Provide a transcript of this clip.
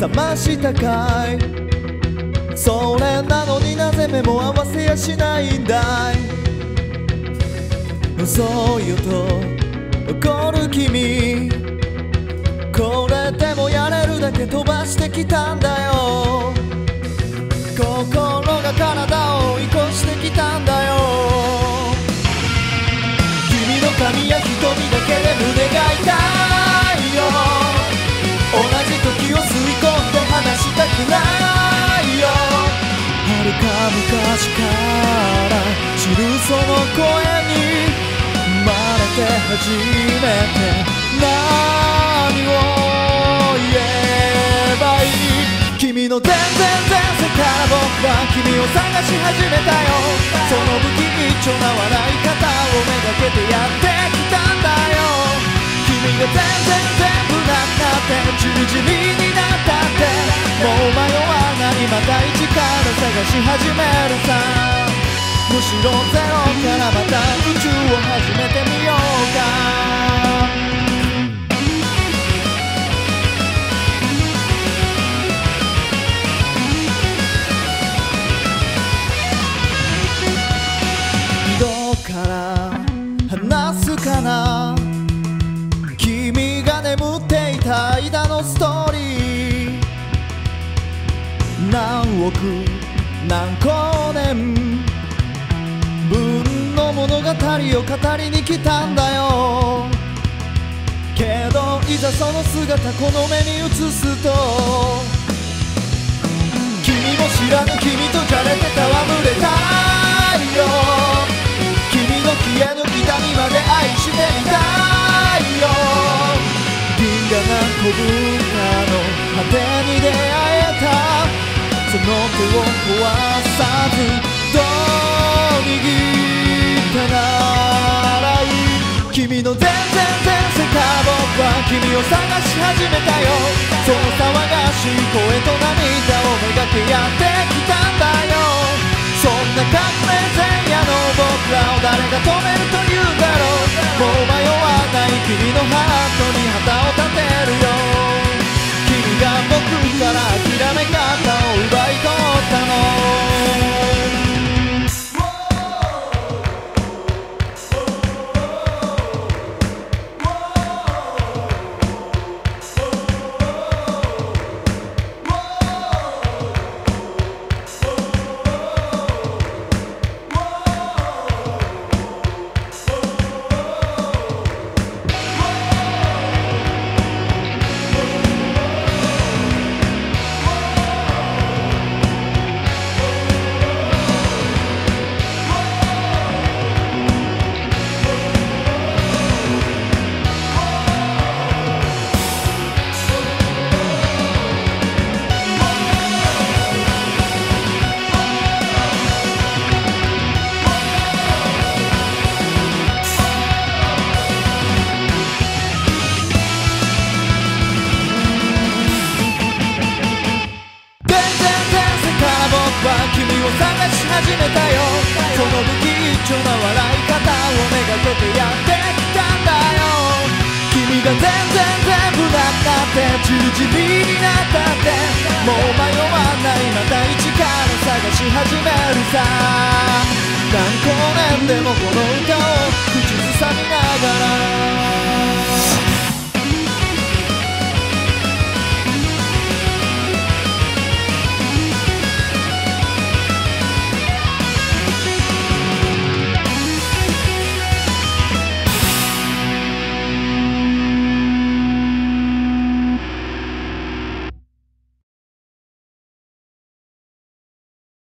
ましたかい。それなのになぜ目も合わせやしないんだい。そうよと怒る君、これでもやれるだけ飛ばしてきたんだよ。心が体を追い越してきたんだよ。君の髪や瞳だけで胸が痛いよ。同じ時を吸い込んで離したくないよ。遥か昔から知るその声に生まれて初めて何を言えばいい。君の全世から僕は君を探し始めたよ。その不器一丁な笑い方をめがけてやってきたんだよ。君が全部なったって十字になったってもう迷わない、また一から探し始めるさ。むしろゼロからまた宇宙を始めてみようか。どっから話すかな、君が眠っていた間のストーリー。何億何光年分の物語を語りに来たんだよ。けどいざその姿この目に映すと、君も知らぬ君とじゃれて戯れたいよ。君の消えぬ痛みまで愛してみたいよ。銀河が飛ぶかの果てに出会えた、その手を壊さずどう握ったならいい。君の全世界僕は君を探し始めたよ。その騒がしい声と涙をめがけやってきたんだよ。そんな革命前夜の僕らを誰が止めるというだろう。もう迷わない君のハートに旗を立てるよ。君が僕から諦め方を奪い取ったの。君を探し始めたよ。その不器一丁な笑い方をめがけてやってきたんだよ。君が全部なったって十字になったってもう迷わない、また一から探し始めるさ。何光年でもこの歌を口ずさみながら